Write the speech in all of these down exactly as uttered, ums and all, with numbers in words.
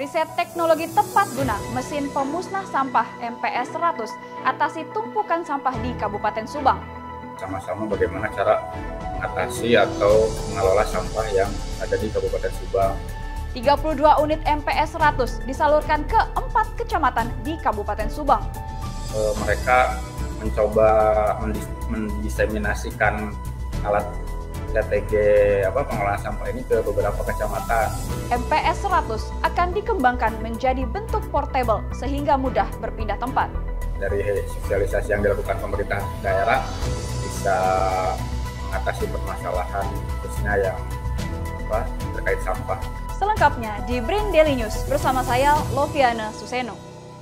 Riset teknologi tepat guna mesin pemusnah sampah M P S seratus atasi tumpukan sampah di Kabupaten Subang. Sama-sama bagaimana cara mengatasi atau mengelola sampah yang ada di Kabupaten Subang. tiga puluh dua unit M P S seratus disalurkan ke empat kecamatan di Kabupaten Subang. E, mereka mencoba mendiseminasikan alat T T G apa pengolahan sampah ini ke beberapa kecamatan. M P S seratus akan dikembangkan menjadi bentuk portable sehingga mudah berpindah tempat. Dari sosialisasi yang dilakukan pemerintah daerah bisa mengatasi permasalahan khususnya yang apa, terkait sampah. Selengkapnya di Brin Daily News bersama saya Loviana Suseno.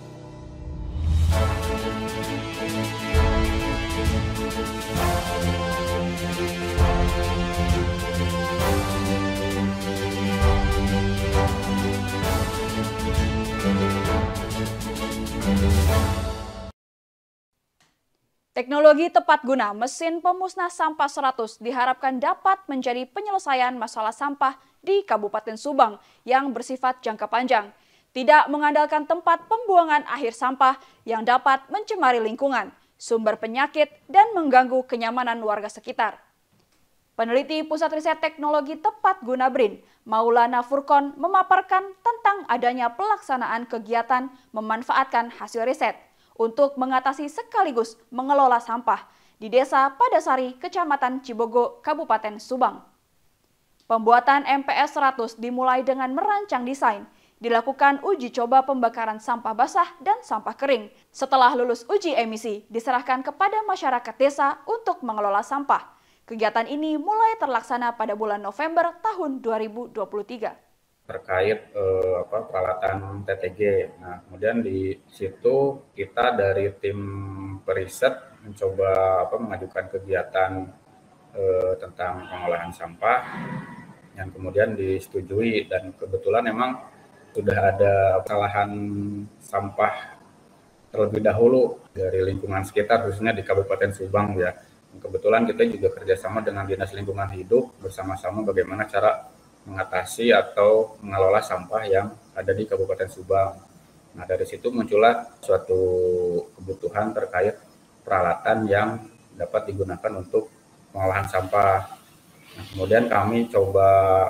Teknologi tepat guna mesin pemusnah sampah seratus diharapkan dapat menjadi penyelesaian masalah sampah di Kabupaten Subang yang bersifat jangka panjang, tidak mengandalkan tempat pembuangan akhir sampah yang dapat mencemari lingkungan, sumber penyakit, dan mengganggu kenyamanan warga sekitar. Peneliti Pusat Riset Teknologi Tepat Guna Brin, Maulana Furqon, memaparkan tentang adanya pelaksanaan kegiatan memanfaatkan hasil riset untuk mengatasi sekaligus mengelola sampah di Desa Padasari, Kecamatan Cibogo, Kabupaten Subang. Pembuatan M P S seratus dimulai dengan merancang desain, dilakukan uji coba pembakaran sampah basah dan sampah kering. Setelah lulus uji emisi, diserahkan kepada masyarakat desa untuk mengelola sampah. Kegiatan ini mulai terlaksana pada bulan November tahun dua ribu dua puluh tiga. Terkait eh, apa, peralatan T T G. Nah, kemudian di situ kita dari tim periset mencoba apa, mengajukan kegiatan eh, tentang pengolahan sampah yang kemudian disetujui, dan kebetulan memang sudah ada kesalahan sampah terlebih dahulu dari lingkungan sekitar, khususnya di Kabupaten Subang ya. Kebetulan kita juga kerjasama dengan Dinas Lingkungan Hidup bersama-sama bagaimana cara mengatasi atau mengelola sampah yang ada di Kabupaten Subang. Nah, dari situ muncullah suatu kebutuhan terkait peralatan yang dapat digunakan untuk pengolahan sampah. Nah, kemudian kami coba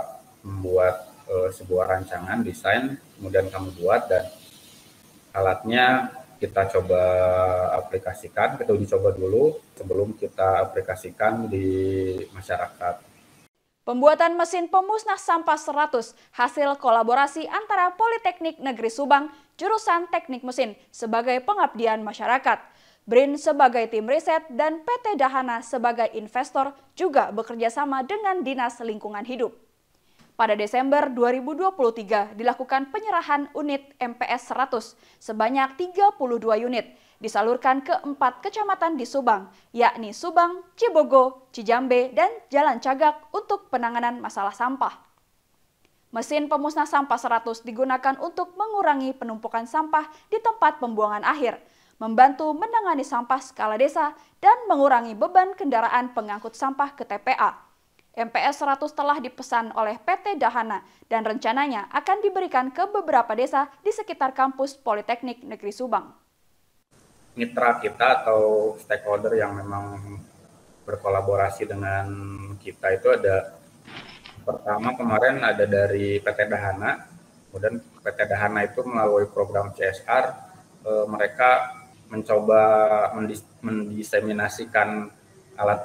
membuat e, sebuah rancangan desain, kemudian kami buat, dan alatnya kita coba aplikasikan, kita uji coba dulu sebelum kita aplikasikan di masyarakat. Pembuatan mesin pemusnah sampah seratus hasil kolaborasi antara Politeknik Negeri Subang, jurusan Teknik Mesin sebagai pengabdian masyarakat, Brin sebagai tim riset, dan P T Dahana sebagai investor juga bekerja sama dengan Dinas Lingkungan Hidup. Pada Desember dua ribu dua puluh tiga dilakukan penyerahan unit M P S seratus sebanyak tiga puluh dua unit disalurkan ke empat kecamatan di Subang, yakni Subang, Cibogo, Cijambe, dan Jalan Cagak untuk penanganan masalah sampah. Mesin pemusnah sampah seratus digunakan untuk mengurangi penumpukan sampah di tempat pembuangan akhir, membantu menangani sampah skala desa, dan mengurangi beban kendaraan pengangkut sampah ke T P A. M P S seratus telah dipesan oleh P T Dahana dan rencananya akan diberikan ke beberapa desa di sekitar kampus Politeknik Negeri Subang. Mitra kita atau stakeholder yang memang berkolaborasi dengan kita itu ada, pertama kemarin ada dari P T Dahana, kemudian P T Dahana itu melalui program C S R, eh, mereka mencoba mendis, mendiseminasikan alat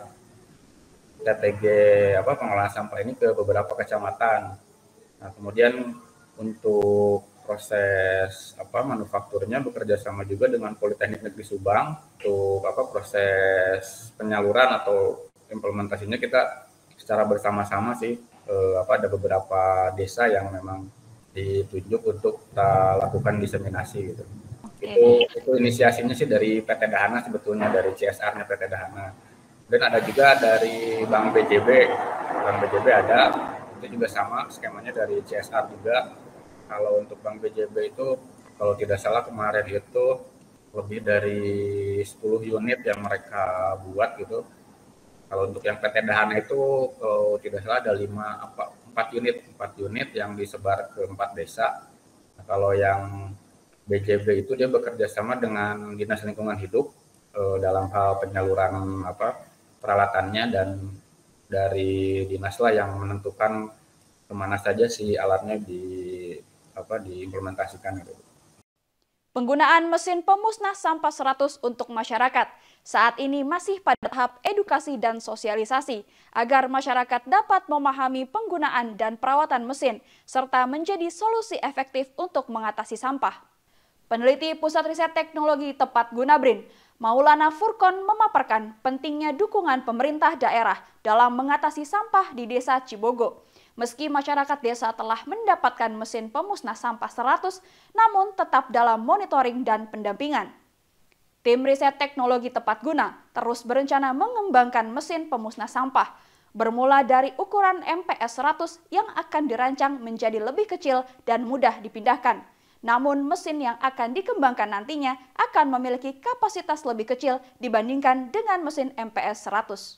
T T G apa pengolahan sampah ini ke beberapa kecamatan. Nah, kemudian untuk proses apa manufakturnya bekerja sama juga dengan Politeknik Negeri Subang untuk apa proses penyaluran atau implementasinya kita secara bersama-sama sih eh, apa ada beberapa desa yang memang ditunjuk untuk kita lakukan diseminasi gitu. Itu itu inisiasinya sih dari P T Dahana, sebetulnya dari C S R-nya P T Dahana. Dan ada juga dari Bank B J B, Bank B J B ada, itu juga sama skemanya dari C S R juga. Kalau untuk Bank B J B itu, kalau tidak salah kemarin itu lebih dari sepuluh unit yang mereka buat gitu. Kalau untuk yang P T Dahana itu, kalau tidak salah ada lima apa empat unit, empat unit yang disebar ke empat desa. Nah, Kalau yang B J B itu dia bekerja sama dengan Dinas Lingkungan Hidup eh, dalam hal penyaluran apa peralatannya, dan dari dinas lah yang menentukan kemana saja si alatnya di apa diimplementasikan gitu. Penggunaan mesin pemusnah sampah seratus untuk masyarakat saat ini masih pada tahap edukasi dan sosialisasi agar masyarakat dapat memahami penggunaan dan perawatan mesin serta menjadi solusi efektif untuk mengatasi sampah. Peneliti Pusat Riset Teknologi Tepat Guna BRIN, Maulana Furkon, memaparkan pentingnya dukungan pemerintah daerah dalam mengatasi sampah di Desa Cibogo. Meski masyarakat desa telah mendapatkan mesin pemusnah sampah seratus, namun tetap dalam monitoring dan pendampingan. Tim Riset Teknologi Tepat Guna terus berencana mengembangkan mesin pemusnah sampah, bermula dari ukuran M P S seratus yang akan dirancang menjadi lebih kecil dan mudah dipindahkan. Namun mesin yang akan dikembangkan nantinya akan memiliki kapasitas lebih kecil dibandingkan dengan mesin M P S seratus.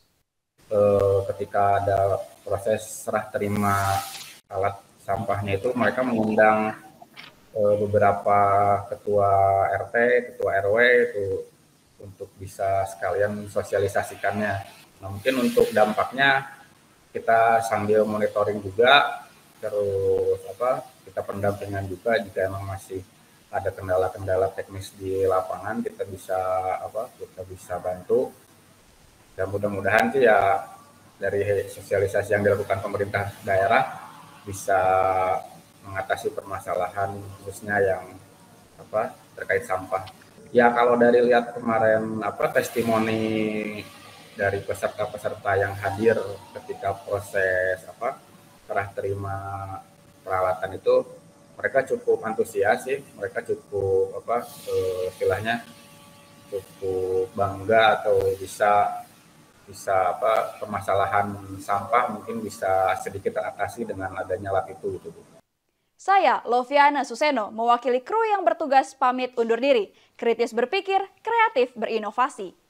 Ketika ada proses serah terima alat sampahnya itu, mereka mengundang beberapa ketua R T, ketua R W itu untuk bisa sekalian sosialisasikannya. Nah, mungkin untuk dampaknya kita sambil monitoring juga, terus apa kita pendampingan juga jika emang masih ada kendala-kendala teknis di lapangan, kita bisa apa kita bisa bantu. Dan mudah-mudahan sih ya dari sosialisasi yang dilakukan pemerintah daerah bisa mengatasi permasalahan khususnya yang apa terkait sampah. Ya kalau dari lihat kemarin apa testimoni dari peserta-peserta yang hadir ketika proses apa serah terima peralatan itu, mereka cukup antusias sih, mereka cukup apa eh, istilahnya cukup bangga atau bisa bisa apa permasalahan sampah mungkin bisa sedikit teratasi dengan adanya lab itu gitu. Saya, Loviana Suseno, mewakili kru yang bertugas pamit undur diri. Kritis berpikir, kreatif berinovasi.